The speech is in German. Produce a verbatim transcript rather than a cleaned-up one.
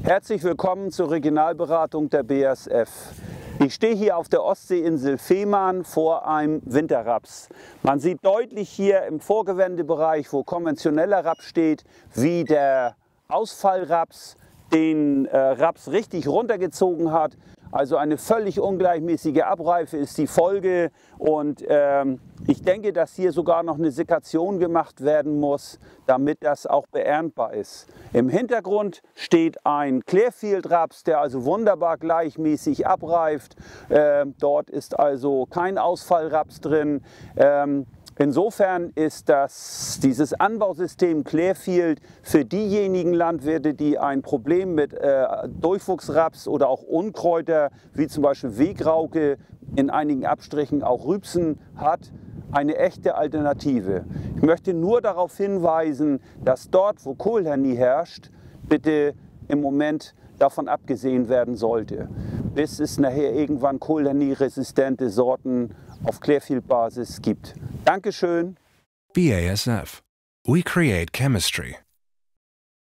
Herzlich willkommen zur Regionalberatung der B A S F. Ich stehe hier auf der Ostseeinsel Fehmarn vor einem Winterraps. Man sieht deutlich hier im Vorgewändebereich, wo konventioneller Raps steht, wie der Ausfallraps den äh, Raps richtig runtergezogen hat. Also eine völlig ungleichmäßige Abreife ist die Folge und ähm, ich denke, dass hier sogar noch eine Sekation gemacht werden muss, damit das auch beerntbar ist. Im Hintergrund steht ein Clearfield-Raps, der also wunderbar gleichmäßig abreift. Äh, dort ist also kein Ausfallraps drin. Ähm, Insofern ist das, dieses Anbausystem Clearfield für diejenigen Landwirte, die ein Problem mit äh, Durchwuchsraps oder auch Unkräuter, wie zum Beispiel Wegrauke, in einigen Abstrichen auch Rübsen hat, eine echte Alternative. Ich möchte nur darauf hinweisen, dass dort, wo Kohlhernie herrscht, bitte im Moment davon abgesehen werden sollte, bis es nachher irgendwann Kohlhernie-resistente Sorten auf Clearfield-Basis gibt. Dankeschön. B A S F. We create chemistry.